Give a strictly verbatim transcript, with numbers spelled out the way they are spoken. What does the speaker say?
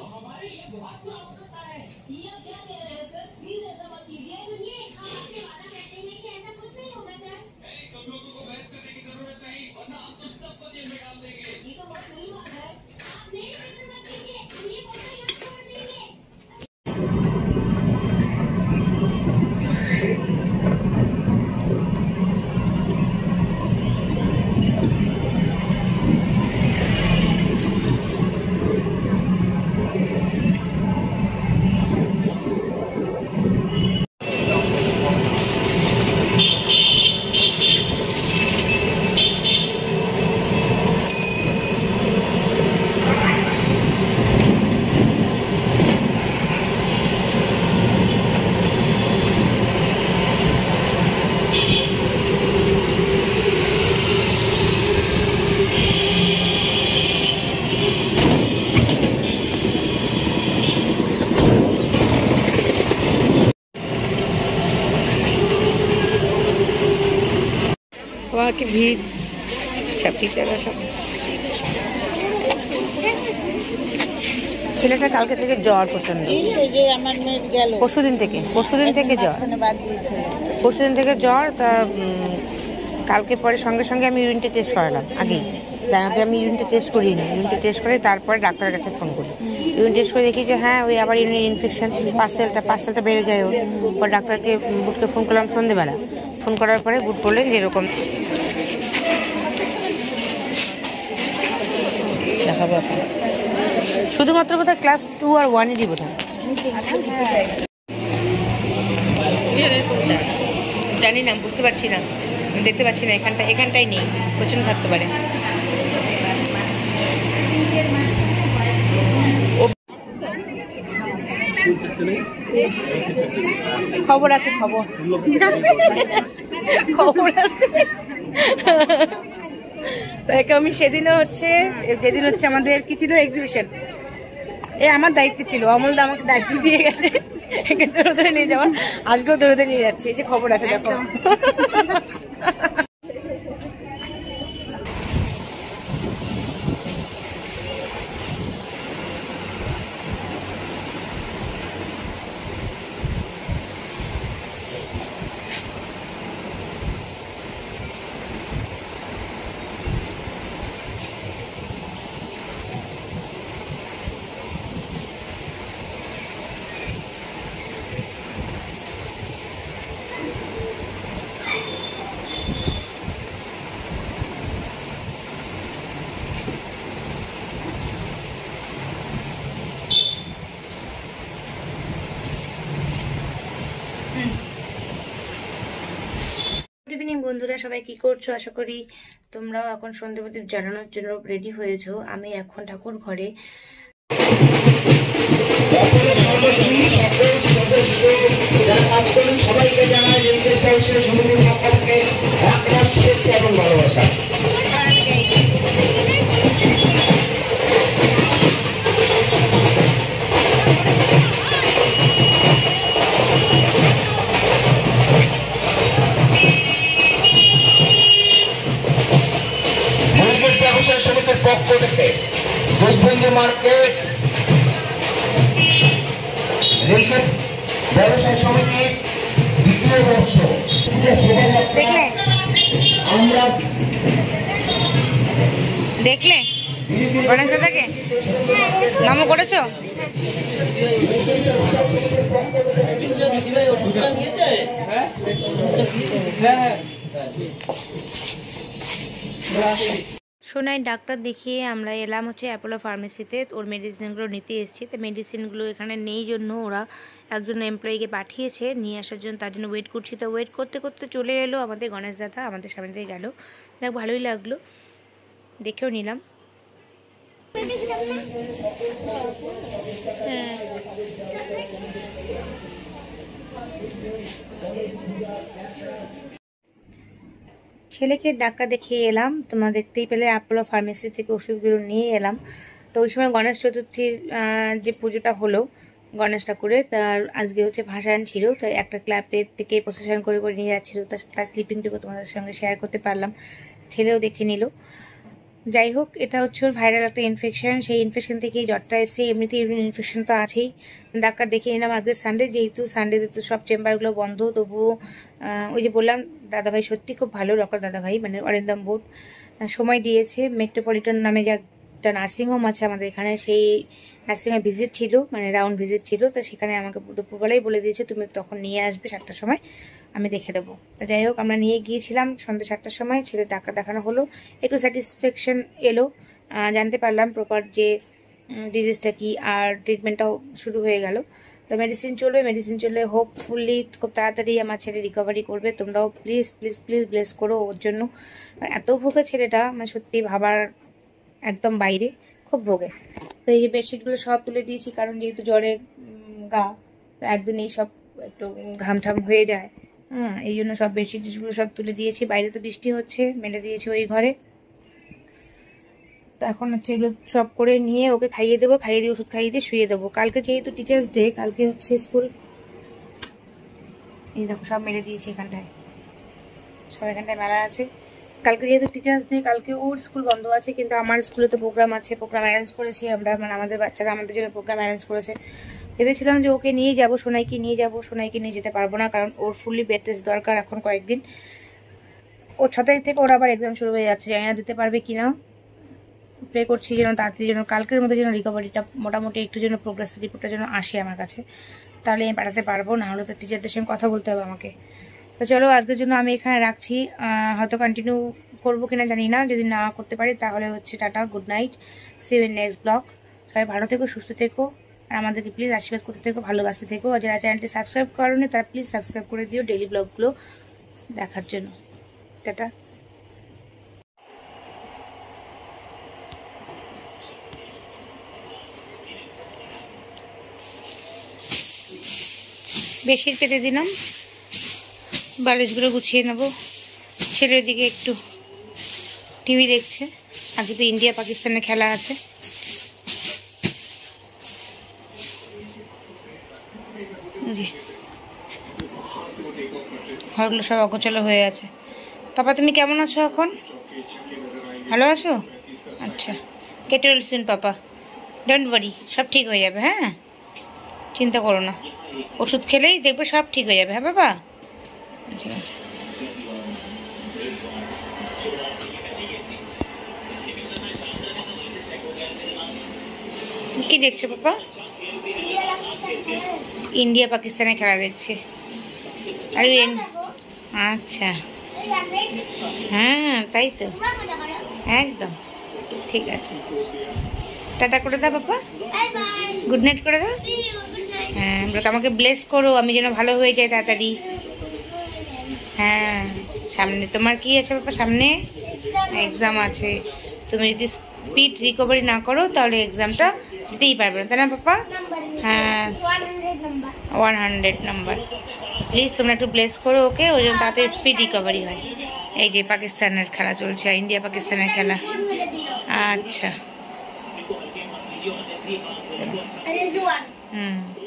वहाँ की भीड़ सब टीचर सब ছেলেটা কালকে থেকে জ্বর প্রচন্ড পরশুদিন থেকে পরশুদিন থেকে জ্বর পরশুদিন থেকে জ্বর তা কালকে পরে সঙ্গে সঙ্গে আমি ইউরিনটা টেস্ট করালাম আগেই আগে আমি ইউরিনটা টেস্ট করিনি ইউরিনটা টেস্ট করে তারপরে ডাক্তারের কাছে ফোন করি ইউরিন টেস্ট করে দেখি যে হ্যাঁ ওই আবার ইউরিন ইনফেকশন পার্সেলটা পার্সেলটা বেড়ে যায় ওর পর ডাক্তারকে বুটকে ফোন করলাম সন্ধ্যেবেলা ফোন করার পরে বুট বললেন যে এরকম দেখাবো আপনার শুধুমাত্র বোধহয় ক্লাস টু আর ওয়ানেরই বোধহয় জানি না বুঝতে পারছি না দেখতে পাচ্ছি না এখানটা এখানটাই নেই প্রচন্ড থাকতে পারে খবর আছে খবর খবর আছে আমি সেদিনও হচ্ছে যেদিন হচ্ছে আমাদের কি ছিল এক্সিবিশন এ আমার দায়িত্ব ছিল অমলদা আমাকে দায়িত্ব দিয়ে গেছে এখানে ধরে ধরে নিয়ে যাওয়া আজকেও ধরে ধরে নিয়ে যাচ্ছে এই যে খবর আছে দেখো বন্ধুরা সবাই কি করছো আশা করি তোমরাও এখন সন্ধ্যা প্রদীপ জ্বালানোর জন্য রেডি হয়েছো আমি এখন ঠাকুর ঘরে সবাইকে জানাই সমিতির পক্ষ থেকে এক মাস শুভেচ্ছা এবং ভালোবাসা সমিতির পক্ষ থেকে দেশবন্ধু মার্কেট ব্যবসায় সমিতির দ্বিতীয় বর্ষ শোভাযাত্রা আমরা দেখলে গণেশ দাদাকে নামও করেছো সোনাই ডাক্তার দেখিয়ে আমরা এলাম হচ্ছে অ্যাপোলো ফার্মেসিতে ওর মেডিসিনগুলো নিতে এসেছি তো মেডিসিনগুলো এখানে নেই জন্য ওরা একজন এমপ্লয়িকে পাঠিয়েছে নিয়ে আসার জন্য তার জন্য ওয়েট করছি তো ওয়েট করতে করতে চলে এলো আমাদের গণেশ দাদা আমাদের সামনে দিয়ে গেল দেখ ভালোই লাগলো দেখেও নিলাম হ্যাঁ ছেলেকে ডাক্তার দেখিয়ে এলাম তোমরা দেখতেই পেলে অ্যাপোলো ফার্মেসি থেকে ওষুধগুলো নিয়ে এলাম তো ওই সময় গণেশ চতুর্থীর যে পুজোটা হলো গণেশ ঠাকুরের তার আজকে হচ্ছে ভাসান ছিল তাই একটা ক্লাবের থেকে প্রসেশন করে করে নিয়ে যাচ্ছিল তার ক্লিপিংটুকু তোমাদের সঙ্গে শেয়ার করতে পারলাম ছেলেও দেখে নিল যাই হোক, এটা হচ্ছে ওর ভাইরাল একটা ইনফেকশন, সেই ইনফেকশন থেকেই জ্বরটা এসছে। এমনিতে ইউরিন ইনফেকশন তো আছেই। ডাক্তার দেখিয়ে নিলাম আজকে সানডে, যেহেতু সানডেতে তো সব চেম্বারগুলো বন্ধ, তবুও ওই যে বললাম দাদাভাই সত্যি খুব ভালো, ডক্টর দাদাভাই মানে অরিন্দম বোর্ড সময় দিয়েছে। মেট্রোপলিটন নামে যে একটা নার্সিংহোম আছে আমাদের এখানে, সেই নার্সিংহোমে ভিজিট ছিল, মানে রাউন্ড ভিজিট ছিল। তো সেখানে আমাকে দুপুরবেলাই বলে দিয়েছে তুমি তখন নিয়ে আসবে সাতটার সময়, আমি দেখে দেবো। তো যাই হোক, আমরা নিয়ে গিয়েছিলাম সন্ধ্যে সাতটার সময়, ছেলে ডাক্তার দেখানো হলো, একটু স্যাটিসফ্যাকশন এলো, জানতে পারলাম প্রপার যে ডিজিজটা কি, আর ট্রিটমেন্টটাও শুরু হয়ে গেল। তো মেডিসিন চলবে, মেডিসিন চললে হোপফুলি খুব তাড়াতাড়ি আমার ছেলে রিকভারি করবে। তোমরাও প্লিজ প্লিজ প্লিজ ব্লেস করো ওর জন্য। এত ভোগে ছেলেটা, মানে সত্যি ভাবার একদম বাইরে, খুব ভোগে। তো এই যে বেডশিটগুলো সব তুলে দিয়েছি, কারণ যেহেতু জ্বরের গা, একদিনেই সব একটু ঘামঠাম হয়ে যায়। হ্যাঁ, এই জন্য সব বেডশিটগুলো সব তুলে দিয়েছি। বাইরে তো বৃষ্টি হচ্ছে, মেলে দিয়েছি ওই ঘরে। তো এখন হচ্ছে এগুলো সব করে নিয়ে ওকে খাইয়ে দেবো, খাইয়ে দিয়ে ওষুধ খাইয়ে দিয়ে শুয়ে দেবো। কালকে যেহেতু টিচার্স ডে, কালকে হচ্ছে স্কুল, এই দেখো সব মেলে দিয়েছি এখানটায়, সব এখানটায় মেলা আছে। কালকে যেহেতু টিচার্স ডে, কালকে ওর স্কুল বন্ধ আছে, কিন্তু আমার স্কুলে তো প্রোগ্রাম আছে, প্রোগ্রাম অ্যারেঞ্জ করেছি আমরা, মানে আমাদের বাচ্চারা আমাদের জন্য প্রোগ্রাম অ্যারেঞ্জ করেছে। ভেবেছিলাম যে ওকে নিয়ে যাবো, সোনাইকে নিয়ে যাবো, সোনাইকে নিয়ে যেতে পারবো না, কারণ ওর ফুললি বেড রেস্ট দরকার এখন কয়েকদিন। ওর ছ তারিখ থেকে ওর আবার এক্সাম শুরু হয়ে যাচ্ছে, জানি না দিতে পারবে কিনা। প্রে করছি যেন তাড়াতাড়ি, যেন কালকের মধ্যে যেন রিকভারিটা মোটামুটি একটু যেন প্রোগ্রেস রিপোর্টটা যেন আসে আমার কাছে, তাহলে আমি পাঠাতে পারবো, না হলে তো টিচারদের সঙ্গে কথা বলতে হবে আমাকে। তো চলো আজকের জন্য আমি এখানে রাখছি, হয়তো কন্টিনিউ করবো কিনা জানি না, যদি না করতে পারি তাহলে হচ্ছে tata, good night, see you in next blog. সবাই ভালো থেকো, সুস্থ থেকো, আর আমাদেরকে প্লিজ আশীর্বাদ করতে থেকো, ভালোবাসতে থেকো। আর যারা চ্যানেলটি সাবস্ক্রাইব করোনি তারা প্লিজ সাবস্ক্রাইব করে দিও ডেইলি ব্লগগুলো দেখার জন্য। টাটা। বেশি পেতে দিলাম, বালিশগুলো গুছিয়ে নেবো। ছেলের দিকে একটু টিভি দেখছে, আজকে তো ইন্ডিয়া পাকিস্তানের খেলা আছে। ঘরগুলো সব অগোছালো হয়ে আছে। পাপা তুমি কেমন আছো এখন? ভালো আছো? আচ্ছা, কেটে শুন পাপা, ডোন্ট ওয়ারি, সব ঠিক হয়ে যাবে। হ্যাঁ, চিন্তা করো না, ওষুধ খেলেই দেখবে সব ঠিক হয়ে যাবে। হ্যাঁ বাবা, ঠিক আছে। কি দেখছো পাপা? ইন্ডিয়া পাকিস্তানের খেলা দেখছে। আরে আচ্ছা, হ্যাঁ তাই তো, একদম ঠিক আছে। টাটা করে দাও পাপা, গুড নাইট করে দাও। হ্যাঁ, আমাকে ব্লেস করো, আমি যেন ভালো হয়ে যাই তাড়াতাড়ি। হ্যাঁ, সামনে তোমার কি আছে বাবা? সামনে এক্সাম আছে, তুমি যদি স্পিড রিকভারি না করো তাহলে এক্সামটা দিতেই পারবে না, তাই না পাপা? হ্যাঁ, ওয়ান হান্ড্রেড নাম্বার। প্লিজ তোমরা একটু ব্লেস করো ওকে, ওই জন্য তাতে স্পিড রিকভারি হয়। এই যে পাকিস্তানের খেলা চলছে, ইন্ডিয়া পাকিস্তানের খেলা। আচ্ছা, হুম।